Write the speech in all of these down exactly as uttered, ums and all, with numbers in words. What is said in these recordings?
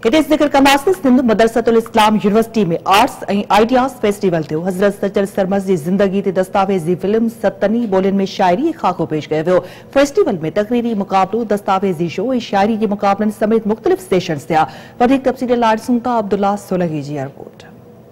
हिते ज़िक्र कंदासीं सिंध मदरसतुल इस्लाम यूनिवर्सिटी में आर्ट्स ऐं आइडियाज़ फेस्टिवल थियो। हज़रत सचल सरमस जी ज़िंदगी ते दस्तावेज़ी फिल्म सतनी ॿोलियुनि में शाइरी ऐं खाको पेश कयो वियो। फेस्टिवल में तक़रीरी मुक़ाबलो, दस्तावेज़ी शो ऐं शाइरी जे मुक़ाबलनि समेत मुख़्तलिफ़ सेशन्स थिया। वधीक तफ़सील लाइ ॾिसूं था अब्दुल्ला सोलंगी जी रिपोर्ट।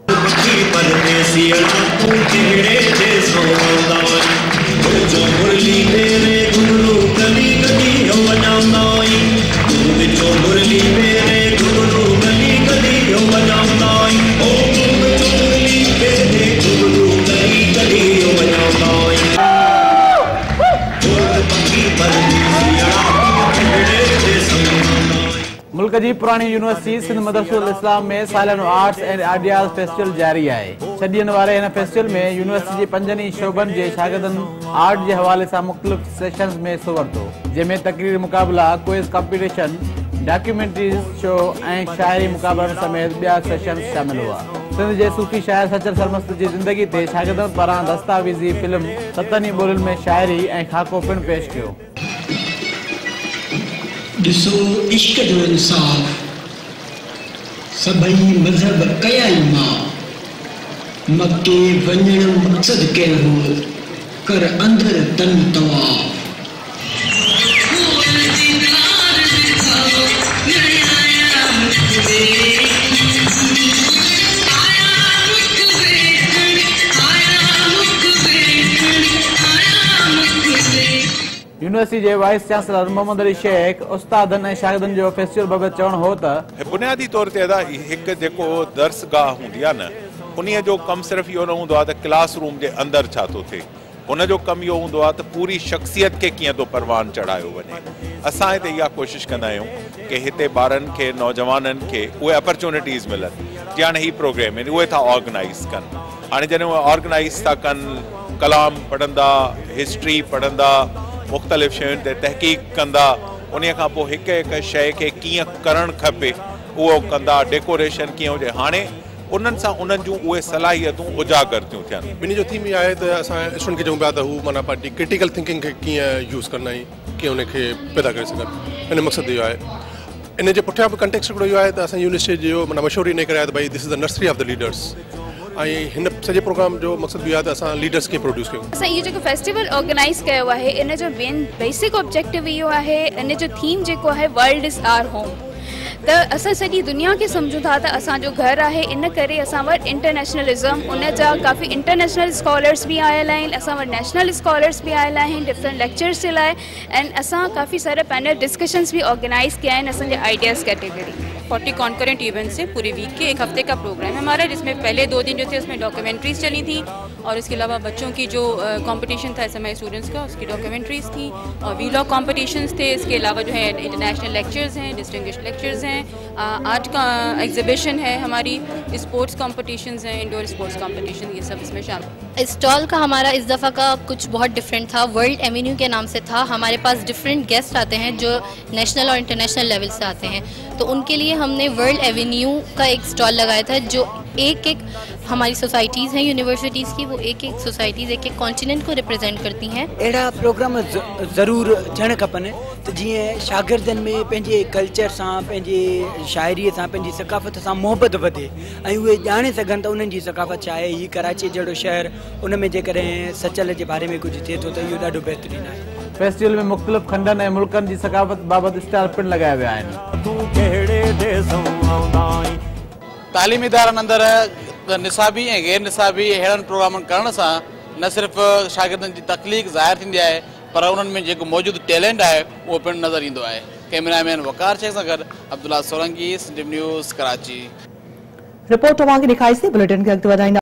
मुल्क की पुरानी यूनिवर्सिटी सिंध मदरसतुल इस्लाम में सालानो आर्ट्स एंड आइडियाज़ फेस्टिवल जारी है। छह ॾींहनि वारे इन फेस्टिवल में यूनिवर्सिटी के पंजनी शोबन के शागिर्दनि आर्ट के हवाले से मुख्तलिफ सेशन्स में हिस्सो वरितो, जंहिंमें तकरीरी मुक़ाबला, क्विज कॉम्पिटिशन, डॉक्यूमेंट्री शो ऐं शाइरी मुक़ाबलनि समेत ॿिया सेशन्स शामिल हुआ। सिंध के सूफ़ी शाइर सचल सरमस्त की ज़िंदगी ते शागिर्दनि पारां दस्तावेज़ी फिल्म सतनी ॿोलियुनि में शाइरी ऐं खाको पिणु पेश कयो। दिसो इश्क जो इंसाफ सभई मजहब कया ई मां मक्के वञण मक़सद कयो हो कर अंदर तन तवाफ। यूनिवर्सिटी के वाइस चांसलर मोहम्मद अली शेख उस्तादन ऐं शागिर्दनि जो फेस्टिवल बाबत चवण हो त बुनियादी तौर ते एक जेको दर्सगाह हुंदी आहे न, उन्हीअ जो कम सिर्फ इहो न हूंदो आहे त क्लासरूम जे अंदर छा थो थिए, उन जो कम इहो हूंदो आहे त पूरी शख्सियत के कीअं थो परवान चढ़ायो वञे। असां हिते इहा कोशिश कंदा आहियूं कि हिते ॿारनि खे, नौजवाननि खे उहे अपॉर्चुनिटीज़ मिलनि। जी हाणे ही प्रोग्राम आहिनि, उहे था ऑर्गेनाइज़ कनि। हाणे जॾहिं उहे ऑर्गेनाइज़ था कनि, कलाम पढ़ंदा, हिस्ट्री पढ़ंदा, मुख़्तलिफ़ शयुनि ते तहक़ीक़ कंदा, उन खां पोइ हिकु हिकु शइ खे कीअं करणु खपे उहो कंदा, डेकोरेशन कीअं हुजे। हाणे उन्हनि सां उन्हनि जूं उहे सलाहियतूं उजागर थियूं थियनि। ॿिन्ही जो थीम इहा आहे त असां स्टूडेंट खे चऊं पिया त हू माना पंहिंजी क्रिटिकल थिंकिंग खे कीअं यूज़ कंदा आहिनि, कीअं उनखे पैदा करे सघनि। इन मक़सदु इहो आहे। इन जे पुठियां बि कंटेक्स्ट हिकिड़ो इहो आहे त असां यूनिवर्सिटी जो माना मशहूरु इन करे आहे त भई this is the nursery of the leaders. ऐं हिन सॼे प्रोग्राम जो मक़सदु इहो आहे त असां लीडर्स खे प्रोड्यूस कयूं। असां इहो जेको फेस्टिवल ऑर्गेनाइज़ कयो आहे, इन जो मेन बेसिक ऑब्जेक्टिव इहो आहे, इन जो थीम जेको आहे वर्ल्ड इज़ आवर होम। त असां सॼी दुनिया खे सम्झूं था त असांजो घर आहे, इन करे असां वटि इंटरनेशनलिज़म, उन जा काफ़ी इंटरनेशनल स्कॉलर्स भी आयल आहिनि, असां वटि नेशनल स्कॉलर्स भी आयल आहिनि डिफरेंट लेक्चर्स जे लाइ। एंड असां काफ़ी सारा पैनल डिस्कशंस भी ऑर्गेनाइज़ किया आहिनि असांजे ideas category. Forty concurrent events से पूरे वीक के एक हफ्ते का प्रोग्राम है हमारा, जिसमें पहले दो दिन जो थे उसमें डॉक्यूमेंट्रीज़ चली थी, और इसके अलावा बच्चों की जो कंपटीशन था एस एम आई स्टूडेंट्स का, उसकी डॉक्यूमेंट्रीज़ थी, और वीलॉग कॉम्पिटिशन्स थे। इसके अलावा जो है इंटरनेशनल लेक्चर्स हैं, डिस्टिंग्विश्ड लेक्चर्स हैं, आर्ट का एग्जिबिशन है हमारी, स्पोर्ट्स कॉम्पिटिशन्स हैं, इंडोर स्पोर्ट्स कॉम्पिटिशन, ये सब इसमें शामिल। स्टॉल का हमारा इस दफ़ा का कुछ बहुत डिफरेंट था, वर्ल्ड एवेन्यू के नाम से था। हमारे पास डिफरेंट गेस्ट आते हैं जो नेशनल और इंटरनेशनल लेवल से आते हैं, तो उनके लिए हमने वर्ल्ड एवेन्यू का एक स्टॉल लगाया था, जो एक एक हमारी सोसाइटीज़ हैं यूनिवर्सिटीज़ की, वो एक एक सोसाइटीज़ एक एक कॉन्टिनेंट को रिप्रेजेंट करती हैं। अड़ा प्रोग्राम ज़रूर थियण खपनि त जीअं शागिर्दनि में पंहिंजे कल्चर सां, पंहिंजे शाइरीअ सां, पंहिंजी सकाफ़त सां मोहबत वधे ऐं उहे ॼाणे सघनि त उन्हनि जी सकाफ़त छा आहे। हीअ कराची जहिड़ो शहर, उन में जेकॾहिं सचल जे बारे में कुझु थिए थो त इहो ॾाढो बहितरीनु आहे। फेस्टिवल में मुख़्तलिफ़ खंडनि ऐं मुल्कनि जी सकाफ़त बाबति स्टाल पिणु लॻाया विया आहिनि। तालीमी इदारनि अंदरि निसाबी ऐं गैर निसाबी अहिड़नि प्रोग्रामनि करण सां न सिर्फ़ शागिर्दनि जी तख़लीक़ ज़ाहिर थींदी आहे, पर उन्हनि में जेको मौजूदु टैलेंट आहे उहो पिणु नज़र ईंदो आहे। कैमरामैन वकार शेख सां गॾु अब्दुल्ला सोलंगी, सिंध न्यूज़, कराची। रिपोर्ट तव्हांखे ॾेखारीसीं। बुलेटिन खे अॻिते वधाईंदा।